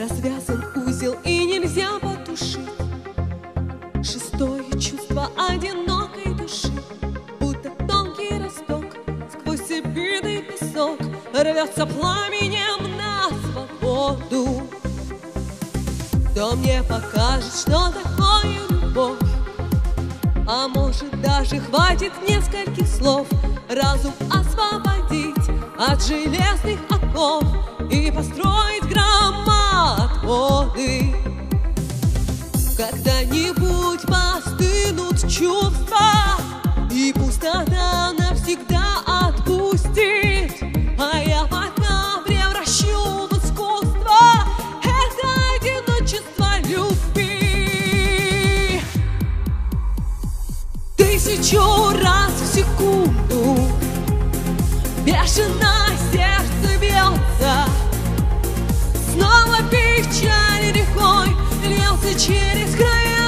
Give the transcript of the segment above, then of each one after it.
Развязан узел и нельзя потушить шестое чувство одинокой души. Будто тонкий росток сквозь обиды песок рвется пламенем на свободу. Кто мне покажет, что такое любовь? А может, даже хватит нескольких слов разум освободить от железных оков и построить громоотводы. Когда-нибудь постынут чувства, и пустота навсегда отпустит, а я пока превращу в искусство это одиночество любви. 1000 раз в секунду бешено сердце бьется, снова печаль рекой льется через края.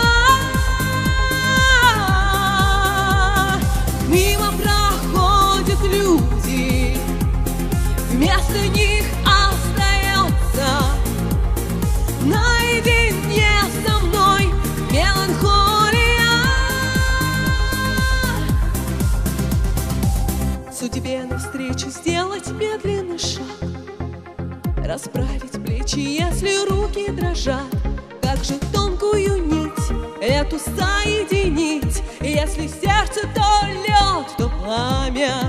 Мимо проходят люди, вместо них остается наедине со мной меланхолия. Судьбе навстречу сделать медленный шаг, расправить плечи, если руки дрожат. Как же тонкую нить эту соединить, если сердце то лед, то пламя.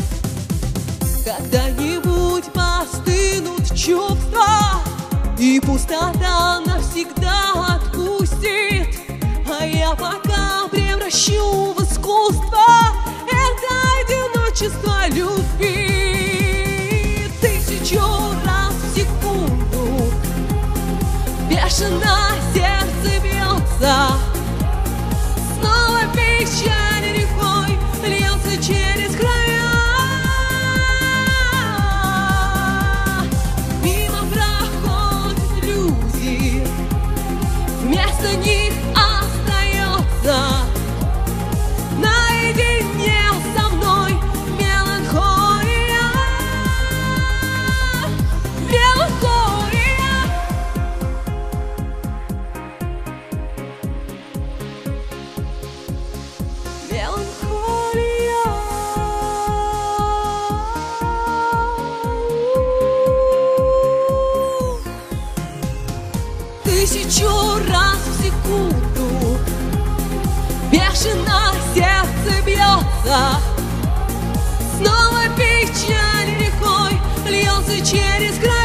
Когда-нибудь постынут чувства, и пустота навсегда отпустит, а я пока превращу в искусство это одиночество любви. 1000 раз в секунду бешено сердце бьется, снова печаль рекой льется через края. Мимо проходят люди, вместо них остается наедине со мной меланхолия. Меланхолия. Меланхолия. 1000 раз в секунду бешено сердце бьется, снова печаль рекой льется через край.